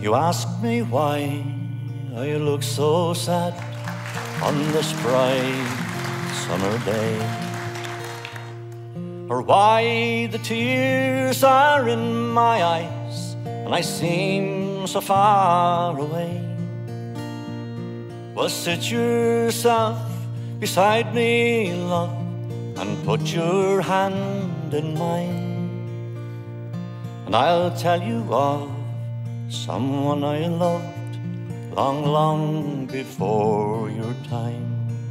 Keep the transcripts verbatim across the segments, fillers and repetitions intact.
You ask me why I look so sad on this bright summer day, or why the tears are in my eyes and I seem so far away. Well, sit yourself beside me, love, and put your hand in mine, and I'll tell you of someone I loved long, long before your time.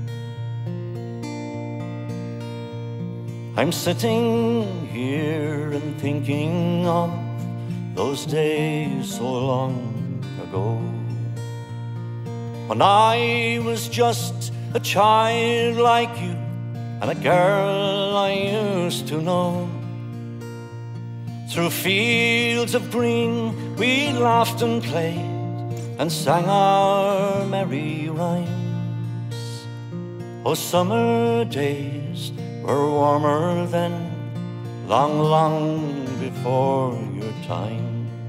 I'm sitting here and thinking of those days so long ago, when I was just a child like you and a girl I used to know. Through fields of green we laughed and played and sang our merry rhymes. Oh, summer days were warmer then, long, long before your time.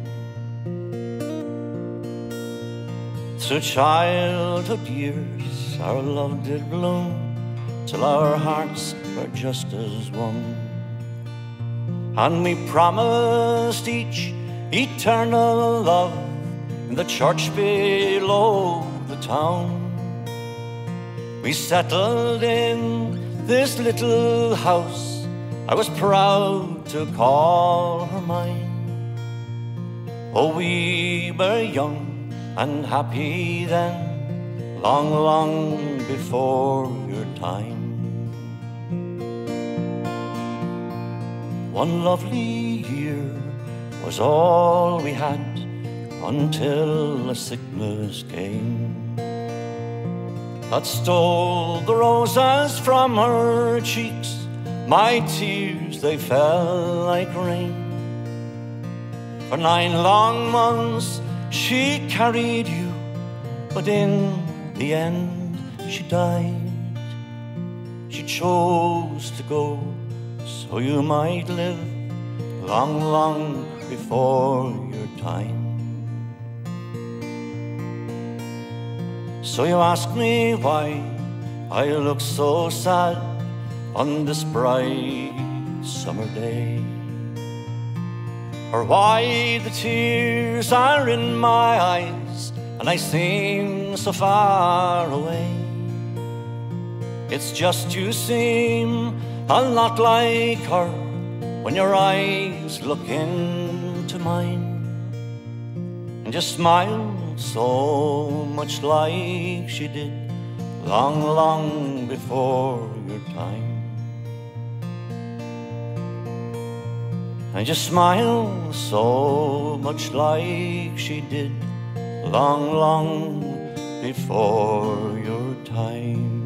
Through childhood years our love did bloom, till our hearts were just as one. And we promised each eternal love in the church below the town. We settled in this little house I was proud to call her mine. Oh, we were young and happy then, long, long before your time. One lovely year was all we had until a sickness came that stole the roses from her cheeks. My tears, they fell like rain. For nine long months she carried you, but in the end she died. She chose to go so you might live long, long before your time. So you ask me why I look so sad on this bright summer day, or why the tears are in my eyes and I seem so far away. It's just you seem a lot like her when your eyes look into mine, and you smile so much like she did long, long before your time. And you smile so much like she did long, long before your time.